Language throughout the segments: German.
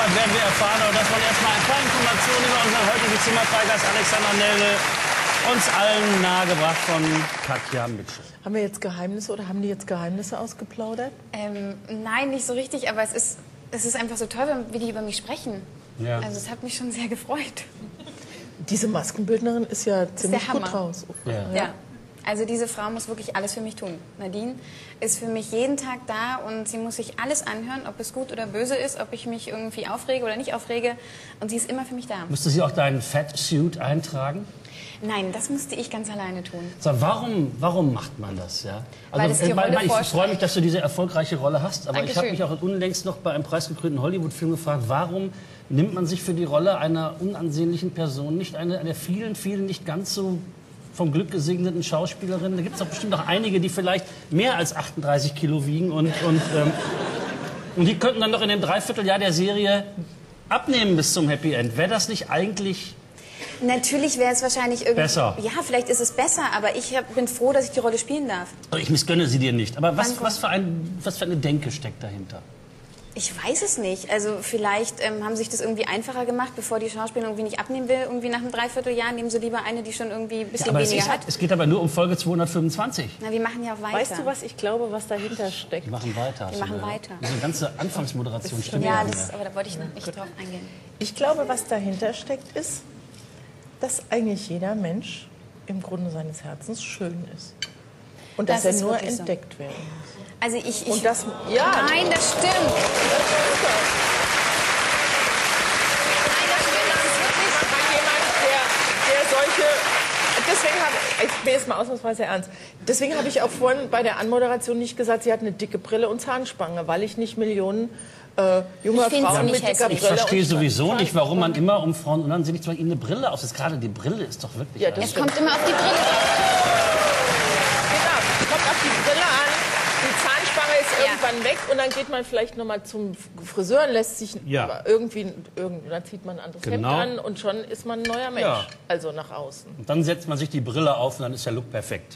Abfahrt werden wir erfahren. Aber das waren erstmal ein paar Informationen über unseren heutigen Zimmerfreigast Alexander Nelle. Uns allen nahegebracht von Katja Mitchell. Haben wir jetzt Geheimnisse oder haben die jetzt Geheimnisse ausgeplaudert? Nein, nicht so richtig, aber es ist einfach so toll, wie die über mich sprechen. Ja. Also es hat mich schon sehr gefreut. Diese Maskenbildnerin ist ja ziemlich gut raus. Ja. Also diese Frau muss wirklich alles für mich tun. Nadine ist für mich jeden Tag da und sie muss sich alles anhören, ob es gut oder böse ist, ob ich mich irgendwie aufrege oder nicht aufrege. Und sie ist immer für mich da. Müsste sie auch deinen Fatsuit eintragen? Nein, das musste ich ganz alleine tun. So, warum macht man das? Ja? Weil es die Rolle ich freue vorschreibt. mich, dass du diese erfolgreiche Rolle hast. Aber ich habe Dankeschön. mich auch unlängst noch bei einem preisgekrönten Hollywood-Film gefragt, warum nimmt man sich für die Rolle einer unansehnlichen Person nicht eine der vielen, vielen nicht ganz so vom Glück gesegneten Schauspielerinnen? Da gibt es doch bestimmt auch einige, die vielleicht mehr als 38 Kilo wiegen und die könnten dann noch in dem Dreivierteljahr der Serie abnehmen bis zum Happy End. Wäre das nicht eigentlich... Natürlich wäre es wahrscheinlich irgendwie... Besser. Ja, vielleicht ist es besser, aber ich bin froh, dass ich die Rolle spielen darf. Ich missgönne sie dir nicht. Aber was Danke. für eine Denke steckt dahinter? Ich weiß es nicht. Also vielleicht haben sich das irgendwie einfacher gemacht, bevor die Schauspielerin irgendwie nicht abnehmen will, irgendwie nach einem Dreivierteljahr, nehmen sie lieber eine, die schon irgendwie ein bisschen Aber weniger hat. es geht aber nur um Folge 225. Na, wir machen ja auch weiter. Weißt du, was ich glaube, was dahinter steckt? Wir machen weiter. Wir machen weiter. Diese ganze Anfangsmoderation stimmt Ja, nicht. aber da wollte ich nicht drauf eingehen. Ich glaube, was dahinter steckt, ist, dass eigentlich jeder Mensch im Grunde seines Herzens schön ist. Und dass Das er ist nur wirklich so. entdeckt werden muss. Also ich Und das, ja, Nein, das stimmt. Nein, das stimmt, das ist wirklich... jemand, der solche... Deswegen ich bin jetzt mal ausnahmsweise ernst. Deswegen habe ich auch vorhin bei der Anmoderation nicht gesagt, sie hat eine dicke Brille und Zahnspange, weil ich nicht Millionen junger Ich find's Frauen nicht mit dicker hässlich. Ich Brille verstehe und sowieso nicht, warum man Zahnspange- immer um Frauen unansehnlich zu ihnen eine Brille aufsetzt. Gerade die Brille ist doch wirklich... Ja, das Es kommt immer auf die Brille an. Genau, kommt auf die Brille an. Die Zahnspange ist Ja. irgendwann weg und dann geht man vielleicht noch mal zum Friseur und lässt sich Ja. dann zieht man ein anderes Genau. Hemd an und schon ist man ein neuer Mensch. Ja. Also nach außen. Und dann setzt man sich die Brille auf und dann ist der Look perfekt.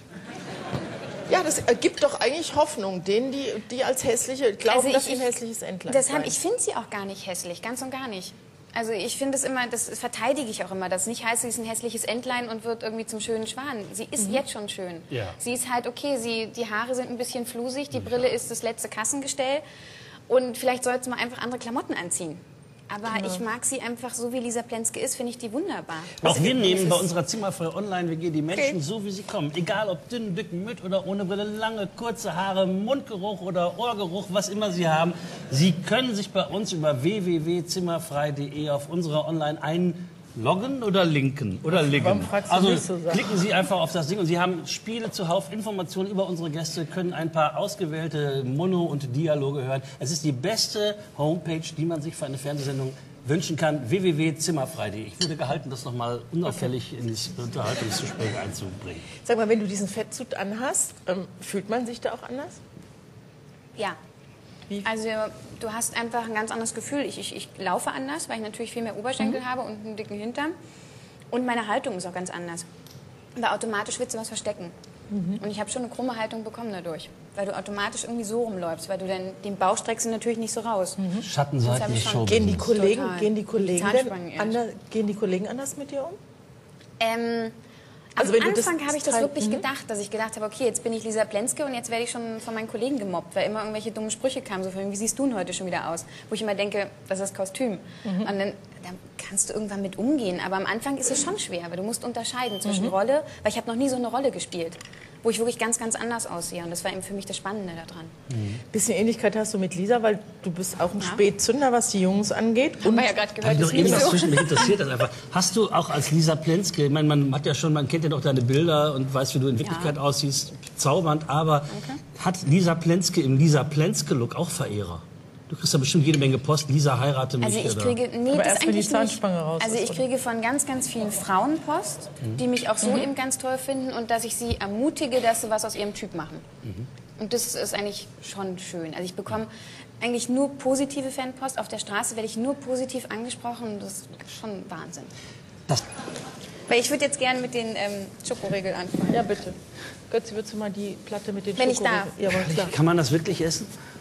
Ja, das gibt doch eigentlich Hoffnung denen, die als hässliche glauben, Also dass sie ein hässliches Entlein Deshalb, seien. ich finde sie auch gar nicht hässlich, ganz und gar nicht. Also ich finde es immer, das verteidige ich auch immer, dass es nicht heißt, sie ist ein hässliches Entlein und wird irgendwie zum schönen Schwan. Sie ist jetzt schon schön. Ja. Sie ist halt okay, die Haare sind ein bisschen flusig, die Brille ist das letzte Kassengestell und vielleicht sollte sie mal einfach andere Klamotten anziehen. Aber ich mag sie einfach so, wie Lisa Plenske ist, finde ich die wunderbar. Auch wir nehmen bei unserer Zimmerfrei Online-WG die Menschen so, wie sie kommen. Egal ob dünn, dick, mit oder ohne Brille, lange, kurze Haare, Mundgeruch oder Ohrgeruch, was immer sie haben. Sie können sich bei uns über www.zimmerfrei.de auf unserer Online einloggen oder linken oder Warum liggen. fragst du Also mich so Sachen? klicken Sie einfach auf das Ding und Sie haben Spiele zuhauf, Informationen über unsere Gäste, können ein paar ausgewählte Mono- und Dialoge hören. Es ist die beste Homepage, die man sich für eine Fernsehsendung wünschen kann. www.zimmerfrei.de. Ich wurde gehalten, das nochmal unauffällig in das Unterhaltungsgespräch einzubringen. Sag mal, wenn du diesen Fettsuit anhast, fühlt man sich da auch anders? Ja. Wie? Also du hast einfach ein ganz anderes Gefühl. Ich laufe anders, weil ich natürlich viel mehr Oberschenkel habe und einen dicken Hintern. Und meine Haltung ist auch ganz anders. Weil automatisch willst du was verstecken. Und ich habe schon eine krumme Haltung bekommen dadurch. Weil du automatisch irgendwie so rumläufst. Weil du dann den Bauch streckst du natürlich nicht so raus. Schattenseiten Das hab ich des schon. Showbusiness. Gehen die Kollegen, Total. gehen die Kollegen, Zahnspangen, denn gehen die Kollegen anders mit dir um? Also wenn am du das Anfang habe ich das Teil- wirklich gedacht, dass ich gedacht habe, okay, jetzt bin ich Lisa Plenske und jetzt werde ich schon von meinen Kollegen gemobbt, weil immer irgendwelche dummen Sprüche kamen, so von, wie siehst du denn heute schon wieder aus? Wo ich immer denke, das ist Kostüm. Und dann kannst du irgendwann mit umgehen, aber am Anfang ist es schon schwer, weil du musst unterscheiden zwischen Rolle, weil ich habe noch nie so eine Rolle gespielt, wo ich wirklich ganz, ganz anders aussehe und das war eben für mich das Spannende daran. Bisschen Ähnlichkeit hast du mit Lisa, weil du bist auch ein Spätzünder, was die Jungs angeht. Haben wir ja gerade gehört, Hab ich ist doch eben nicht was so. zwischen, mich interessiert das einfach. Hast du auch als Lisa Plenske, ich meine, man kennt ja doch deine Bilder und weiß, wie du in Wirklichkeit aussiehst, zaubernd, aber hat Lisa Plenske im Lisa Plenske-Look auch Verehrer? Du kriegst ja bestimmt jede Menge Post, Lisa heirate mich. Also ich oder? kriege, nee, Aber das erst, wenn die eigentlich Zahnspange nicht. raus Also ist, ich oder? kriege von ganz, ganz vielen Frauen Post, die mich auch so eben ganz toll finden und dass ich sie ermutige, dass sie was aus ihrem Typ machen. Und das ist eigentlich schon schön. Also ich bekomme eigentlich nur positive Fanpost. Auf der Straße werde ich nur positiv angesprochen. Das ist schon Wahnsinn. Das, Weil ich würde jetzt gerne mit den Schokoregeln anfangen. Ja, bitte. Götzi, würdest du mal die Platte mit den Wenn ich Schokoriegeln- darf. Ja, aber klar. kann man das wirklich essen?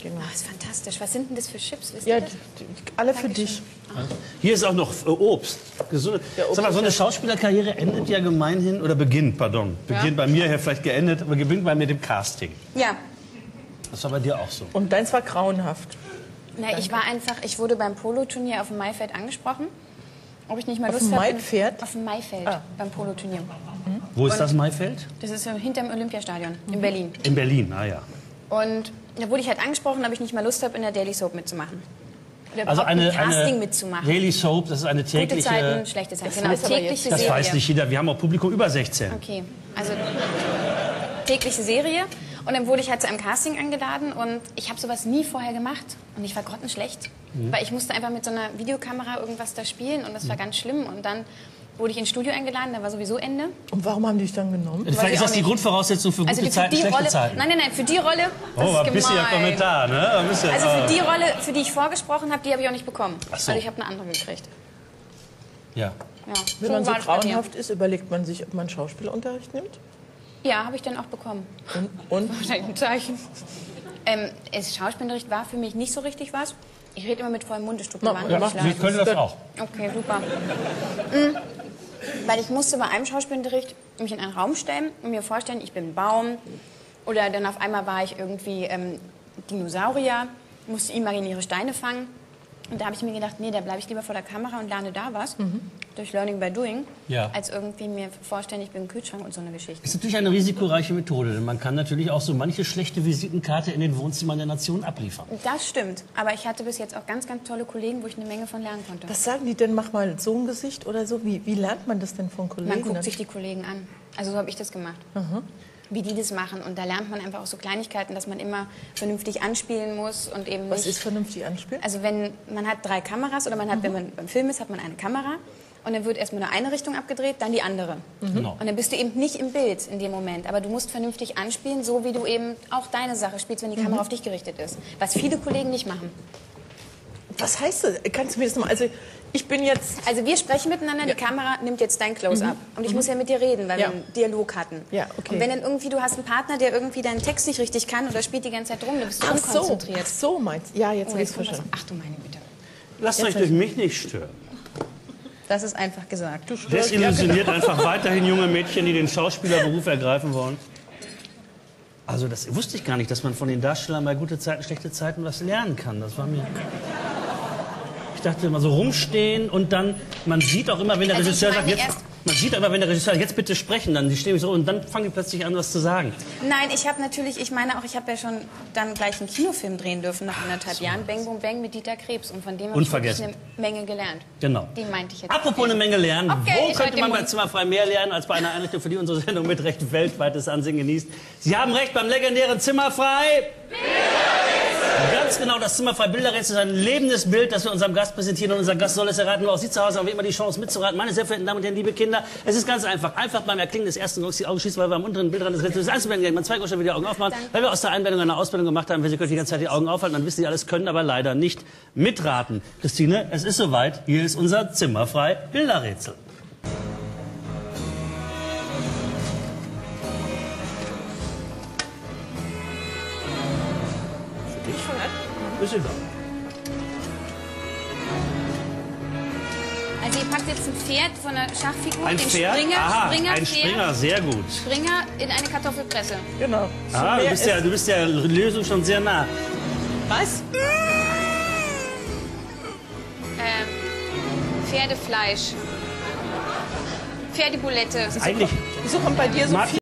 Genau. Oh, ist fantastisch. Was sind denn das für Chips? Wisst Ja, ihr das? alle für Dankeschön. dich. Hier ist auch noch Obst. Gesunde. Obst Sag mal, so ist eine ja- Schauspielerkarriere endet ja gemeinhin, oder beginnt, pardon. Beginnt bei mir ja vielleicht geendet, aber beginnt bei mir dem Casting. Ja. Das war bei dir auch so. Und deins war grauenhaft. Na, ich wurde beim Poloturnier auf dem Maifeld angesprochen. Ob ich nicht mal Auf Lust dem habe. Maifeld? Auf dem Maifeld, beim Poloturnier. Wo ist das Maifeld? Das ist hinterm Olympiastadion in Berlin. In Berlin, ah ja. Und da wurde ich halt angesprochen, ob ich nicht mal Lust habe, in der Daily Soap mitzumachen. Oder Also überhaupt ein Casting eine mitzumachen. Daily Soap, das ist eine Gute tägliche... Zeiten, schlechte Zeiten. Genau, weiß aber tägliche Das Serie. weiß nicht jeder, wir haben auch Publikum über 16. Okay, also tägliche Serie. Und dann wurde ich halt zu einem Casting eingeladen und ich habe sowas nie vorher gemacht. Und ich war grottenschlecht. Weil ich musste einfach mit so einer Videokamera irgendwas da spielen und das war ganz schlimm. Und dann wurde ich ins Studio eingeladen, da war sowieso Ende. Und warum haben die dich dann genommen? Vielleicht ich ist auch das die nicht. Grundvoraussetzung für gute Also Zeiten, die schlechte Rolle, Zeiten. nein, für die Rolle, das Oh, ein ist bisschen gemein. Kommentar, ne? Ein bisschen, Also für die Rolle, für die ich vorgesprochen habe, die habe ich auch nicht bekommen. Ach so. Also ich habe eine andere gekriegt. Ja. Ja, Wenn man so war das bei mir. grauenhaft ist, überlegt man sich, ob man Schauspielunterricht nimmt. Ja, habe ich dann auch bekommen. Und? Wahrscheinlich ein Zeichen. Schauspielunterricht war für mich nicht so richtig was. Ich rede immer mit vollem Mund, es tut mir Ja, wahnsinnig mach- leid. Wir können das auch. Okay, super. Weil ich musste bei einem Schauspielunterricht mich in einen Raum stellen und mir vorstellen, ich bin ein Baum. Oder dann auf einmal war ich irgendwie Dinosaurier, musste imaginäre Steine fangen. Und da habe ich mir gedacht, nee, da bleibe ich lieber vor der Kamera und lerne da was, durch Learning by Doing, Ja. als irgendwie mir vorstellen, ich bin ein Kühlschrank und so eine Geschichte. Ist natürlich eine risikoreiche Methode, denn man kann natürlich auch so manche schlechte Visitenkarte in den Wohnzimmern der Nation abliefern. Das stimmt, aber ich hatte bis jetzt auch ganz, ganz tolle Kollegen, wo ich eine Menge von lernen konnte. Was sagen die denn? Mach mal so ein Gesicht oder so. Wie lernt man das denn von Kollegen? Man guckt sich die Kollegen an. Also so habe ich das gemacht. Wie die das machen. Und da lernt man einfach auch so Kleinigkeiten, dass man immer vernünftig anspielen muss und eben Was nicht... ist vernünftig anspielen? Also wenn man hat 3 Kameras oder man hat, wenn man beim Film ist, hat man eine Kamera und dann wird erstmal nur eine Richtung abgedreht, dann die andere. Genau. Und dann bist du eben nicht im Bild in dem Moment, aber du musst vernünftig anspielen, so wie du eben auch deine Sache spielst, wenn die Kamera auf dich gerichtet ist. Was viele Kollegen nicht machen. Was heißt das? Kannst du mir das mal... Also ich bin jetzt... Also wir sprechen miteinander, die Kamera nimmt jetzt dein Close-up. Und ich muss ja mit dir reden, weil Ja. wir einen Dialog hatten. Ja, okay. Und wenn dann irgendwie du hast einen Partner, der irgendwie deinen Text nicht richtig kann oder spielt die ganze Zeit rum, dann bist du unkonzentriert. Ach so meinst du. Ja, jetzt Oh, habe ich jetzt es kommt was. verstanden. Ach du meine Güte. Lasst euch durch mich nicht stören. Das ist einfach gesagt. Desillusioniert einfach weiterhin junge Mädchen, die den Schauspielerberuf ergreifen wollen. Also das wusste ich gar nicht, dass man von den Darstellern bei gute Zeiten, schlechte Zeiten was lernen kann. Das war mir... Ich dachte immer so rumstehen und dann, man sieht auch immer, wenn der Also Regisseur ich sagt, meine jetzt, erst- man sieht auch immer, wenn der Regisseur sagt, jetzt bitte sprechen, dann die stehen so und dann fangen die plötzlich an, was zu sagen. Nein, ich habe natürlich, ich meine auch, ich habe ja schon dann gleich einen Kinofilm drehen dürfen nach 1,5 Jahren. Bang Boom Bang mit Dieter Krebs. Und von dem habe ich wirklich Unvergessen. eine Menge gelernt. Genau. Die meinte ich jetzt. Apropos eine Menge lernen, Okay, wo ich könnte halte man den bei Mund. Zimmerfrei mehr lernen, als bei einer Einrichtung, für die unsere Sendung mit Recht weltweites Ansehen genießt? Sie haben recht, beim legendären Zimmerfrei... Ganz genau, das Zimmerfrei Bilderrätsel ist ein lebendes Bild, das wir unserem Gast präsentieren. Und unser Gast soll es erraten. Nur auch Sie zu Hause haben wie immer die Chance mitzuraten. Meine sehr verehrten Damen und Herren, liebe Kinder, es ist ganz einfach. Einfach beim Erklingen des ersten Geräuschs die Augen schließen, weil wir am unteren Bildrand des Rätsels einzublenden. Man 2 Geräusche wieder die Augen aufmachen, weil wir aus der Einblendung eine Ausbildung gemacht haben. Wenn Sie können die ganze Zeit die Augen aufhalten, dann wissen Sie alles, können aber leider nicht mitraten. Christine, es ist soweit. Hier ist unser Zimmerfrei Bilderrätsel. Ich fange an. Ist egal. Also ihr packt jetzt ein Pferd von einer Schachfigur, Ein den Pferd? Springer, Aha, Springer, ein Pferd, Springer, sehr gut. Springer in eine Kartoffelpresse. Genau. Ah, Mehr du bist der Lösung schon sehr nah. Was? Pferdefleisch. Pferdebulette. Eigentlich Wieso kommt bei dir so Martin, viel?